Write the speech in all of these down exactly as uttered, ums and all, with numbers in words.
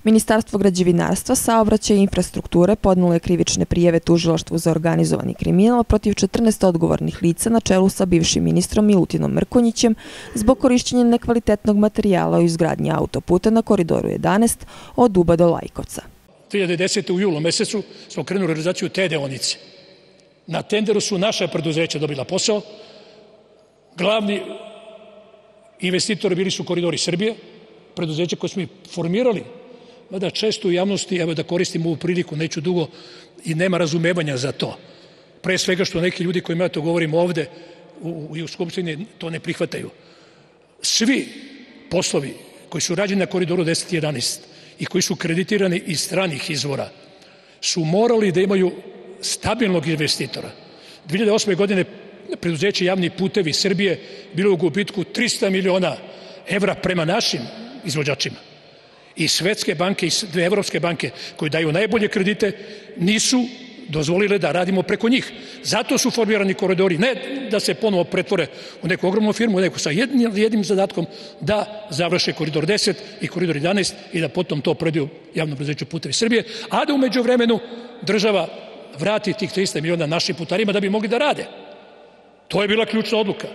Ministarstvo građevinarstva, saobraćaja i infrastrukture podnelo je krivične prijave Tužilaštvu za organizovani kriminal protiv četrnaest odgovornih lica na čelu sa bivšim ministrom Milutinom Mrkonjićem zbog korišćenja nekvalitetnog materijala u izgradnji autoputa na Koridoru jedanaest od Uba do Lajkovca. dve hiljade desete. u julu mesecu smo krenuli realizaciju te deonice. Na tenderu su naša preduzeća dobila posao. Glavni investitori bili su Koridori Srbije, preduzeće koje smo i formirali, mada često u javnosti, evo da koristim ovu priliku, neću dugo, i nema razumevanja za to. Pre svega što neki ljudi kojima ja to govorim ovde i u Skupštini to ne prihvataju. Svi poslovi koji su rađeni na Koridoru deset i jedanaest i koji su kreditirani iz stranih izvora su morali da imaju stabilnog investitora. dve hiljade osme. godine preduzeće Javni putevi Srbije bilo u gubitku trista miliona evra prema našim izvođačima. I svetske banke i dve evropske banke koje daju najbolje kredite nisu dozvolile da radimo preko njih. Zato su formirani koridori, ne da se ponovo pretvore u neku ogromnu firmu, nego sa jednim, jednim zadatkom da završe Koridor deset i Koridor jedanaest i da potom to predaju Javnom preduzeću Putevi Srbije, a da umeđu vremenu država vrati tih trista miliona našim putarima da bi mogli da rade. To je bila ključna odluka.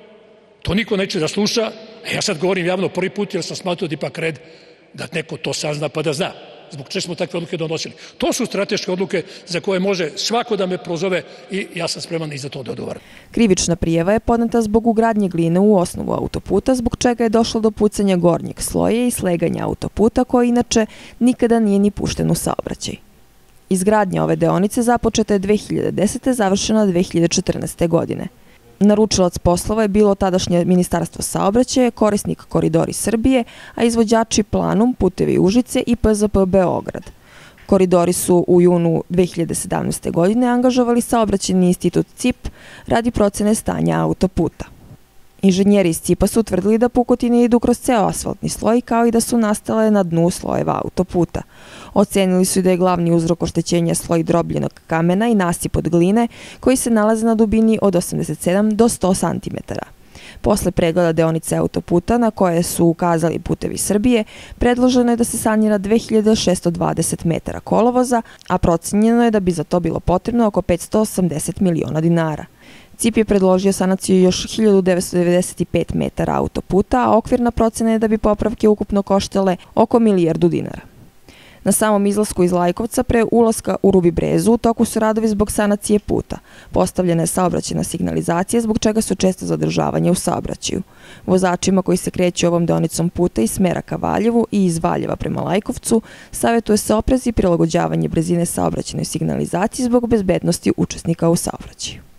To niko neće da sluša, a ja sad govorim javno prvi put jer sam smatrao da ipak red da neko to sazna pa da zna. Zbog čega smo takve odluke donosili. To su strateške odluke za koje može svako da me prozove i ja sam spreman i za to da odgovaram. Krivična prijava je podneta zbog ugradnje gline u osnovu autoputa, zbog čega je došlo do pucanja gornjeg sloja i sleganja autoputa koji inače nikada nije ni pušten u saobraćaj. Izgradnja ove deonice započeta je dve hiljade desete. završena dve hiljade četrnaeste. godine. Naručilac poslova je bilo tadašnje Ministarstvo saobraćaja, korisnik Koridori Srbije, a izvođači Planum, Putevi Užice i P Z P Beograd. Koridori su u junu dve hiljade sedamnaeste. godine angažovali saobraćajni institut C I P radi procene stanja autoputa. Inženjeri iz C I P-a su utvrdili da pukotine idu kroz ceo asfaltni sloj kao i da su nastale na dnu slojeva autoputa. Ocenili su da je glavni uzrok oštećenja sloj drobljenog kamena i nasip od gline koji se nalaze na dubini od osamdeset sedam do sto santimetara. Posle pregleda deonice autoputa na koje su ukazali Putevi Srbije, predloženo je da se sanira dve hiljade šesto dvadeset metara kolovoza, a procenjeno je da bi za to bilo potrebno oko petsto osamdeset miliona dinara. C I P je predložio sanaciju još hiljadu devetsto devedeset pet metara autoputa, a okvirna procena je da bi popravke ukupno koštale oko milijardu dinara. Na samom izlasku iz Lajkovca pre ulaska u Rubi Brezu u toku su radovi zbog sanacije puta. Postavljena je saobraćajna signalizacija zbog čega su često zadržavanja u saobraćaju. Vozačima koji se kreću ovom deonicom puta iz smera ka Valjevu i iz Valjeva prema Lajkovcu savjetuje se oprez i prilagođavanje brzine saobraćajnoj signalizaciji zbog bezbednosti učesnika u saobraćaju.